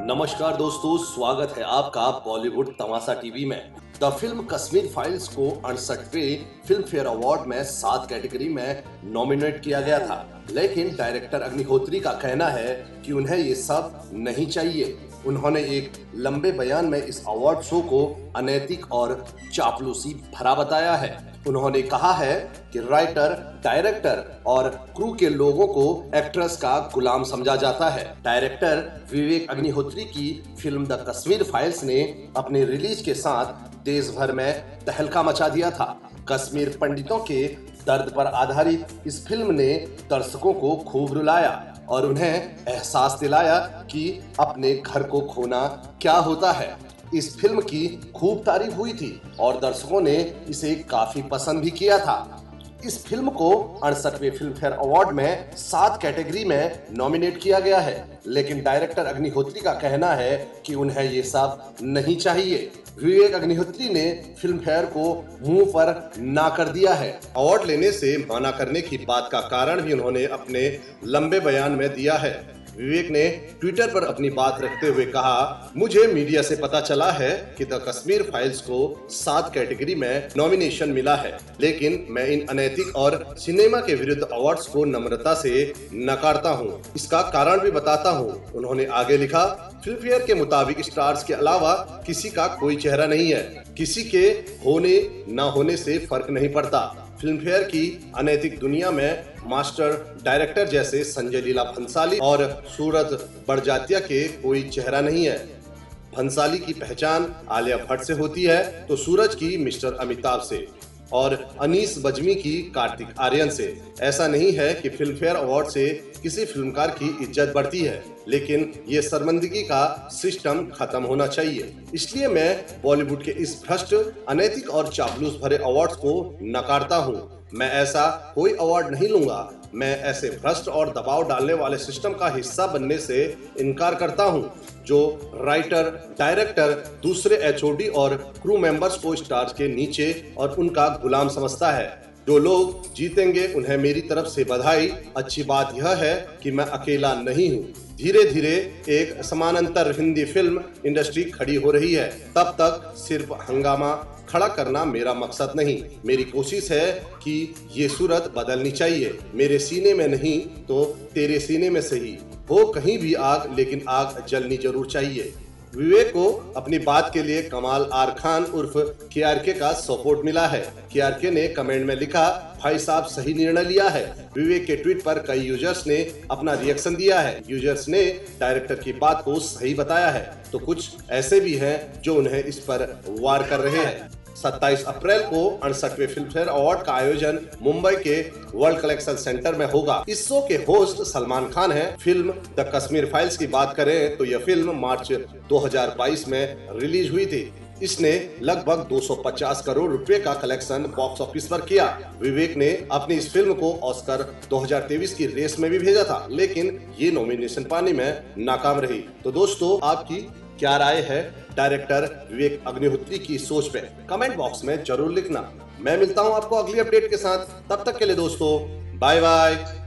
नमस्कार दोस्तों, स्वागत है आपका बॉलीवुड तमाशा टीवी में। द फिल्म कश्मीर फाइल्स को 68वें फिल्म फेयर अवार्ड में 7 कैटेगरी में नॉमिनेट किया गया था, लेकिन डायरेक्टर अग्निहोत्री का कहना है कि उन्हें ये सब नहीं चाहिए। उन्होंने एक लंबे बयान में इस अवार्ड शो को अनैतिक और चापलूसी भरा बताया है। उन्होंने कहा है कि राइटर, डायरेक्टर और क्रू के लोगों को एक्ट्रेस का गुलाम समझा जाता है। डायरेक्टर विवेक अग्निहोत्री की फिल्म द कश्मीर फाइल्स ने अपने रिलीज के साथ देश भर में तहलका मचा दिया था। कश्मीर पंडितों के दर्द पर आधारित इस फिल्म ने दर्शकों को खूब रुलाया और उन्हें एहसास दिलाया कि अपने घर को खोना क्या होता है। इस फिल्म की खूब तारीफ हुई थी और दर्शकों ने इसे काफी पसंद भी किया था। इस फिल्म को 68वें फिल्म फेयर अवार्ड में 7 कैटेगरी में नॉमिनेट किया गया है, लेकिन डायरेक्टर अग्निहोत्री का कहना है कि उन्हें ये सब नहीं चाहिए। विवेक अग्निहोत्री ने फिल्म फेयर को मुंह पर ना कर दिया है। अवार्ड लेने से मना करने की बात का कारण भी उन्होंने अपने लंबे बयान में दिया है। विवेक ने ट्विटर पर अपनी बात रखते हुए कहा, मुझे मीडिया से पता चला है कि द कश्मीर फाइल्स को 7 कैटेगरी में नॉमिनेशन मिला है, लेकिन मैं इन अनैतिक और सिनेमा के विरुद्ध अवार्ड्स को नम्रता से नकारता हूं। इसका कारण भी बताता हूं। उन्होंने आगे लिखा, फिल्म फेयर के मुताबिक स्टार्स के अलावा किसी का कोई चेहरा नहीं है। किसी के होने न होने से फर्क नहीं पड़ता। फिल्म फेयर की अनैतिक दुनिया में मास्टर डायरेक्टर जैसे संजय लीला भंसाली और सूरज बड़जात्या के कोई चेहरा नहीं है। भंसाली की पहचान आलिया भट्ट से होती है तो सूरज की मिस्टर अमिताभ से और अनीस बज्मी की कार्तिक आर्यन से। ऐसा नहीं है कि फिल्म फेयर अवार्ड से किसी फिल्मकार की इज्जत बढ़ती है, लेकिन ये शर्मिंदगी का सिस्टम खत्म होना चाहिए। इसलिए मैं बॉलीवुड के इस भ्रष्ट, अनैतिक और चापलूस भरे अवार्ड्स को नकारता हूँ। मैं ऐसा कोई अवार्ड नहीं लूंगा। मैं ऐसे भ्रष्ट और दबाव डालने वाले सिस्टम का हिस्सा बनने से इनकार करता हूं, जो राइटर, डायरेक्टर, दूसरे एचओडी और क्रू मेंबर्स को स्टार्स के नीचे और उनका गुलाम समझता है। जो लोग जीतेंगे उन्हें मेरी तरफ से बधाई। अच्छी बात यह है कि मैं अकेला नहीं हूँ। धीरे धीरे एक समानांतर हिंदी फिल्म इंडस्ट्री खड़ी हो रही है। तब तक सिर्फ हंगामा खड़ा करना मेरा मकसद नहीं। मेरी कोशिश है कि ये सूरत बदलनी चाहिए। मेरे सीने में नहीं तो तेरे सीने में सही हो कहीं भी आग, लेकिन आग जलनी जरूर चाहिए। विवेक को अपनी बात के लिए कमाल आर खान उर्फ केआरके का सपोर्ट मिला है। केआरके ने कमेंट में लिखा, भाई साहब सही निर्णय लिया है। विवेक के ट्वीट पर कई यूजर्स ने अपना रिएक्शन दिया है। यूजर्स ने डायरेक्टर की बात को सही बताया है, तो कुछ ऐसे भी हैं जो उन्हें इस पर वार कर रहे हैं। 27 अप्रैल को 68वें फिल्म फेयर अवार्ड का आयोजन मुंबई के वर्ल्ड कलेक्शन सेंटर में होगा। इस शो के होस्ट सलमान खान हैं। फिल्म द कश्मीर फाइल्स की बात करें तो यह फिल्म मार्च 2022 में रिलीज हुई थी। इसने लगभग 250 करोड़ रुपए का कलेक्शन बॉक्स ऑफिस पर किया। विवेक ने अपनी इस फिल्म को ऑस्कर 2023 की रेस में भी भेजा था, लेकिन ये नॉमिनेशन पाने में नाकाम रही। तो दोस्तों, आपकी क्या राय है डायरेक्टर विवेक अग्निहोत्री की सोच पे? कमेंट बॉक्स में जरूर लिखना। मैं मिलता हूं आपको अगली अपडेट के साथ। तब तक के लिए दोस्तों, बाय बाय।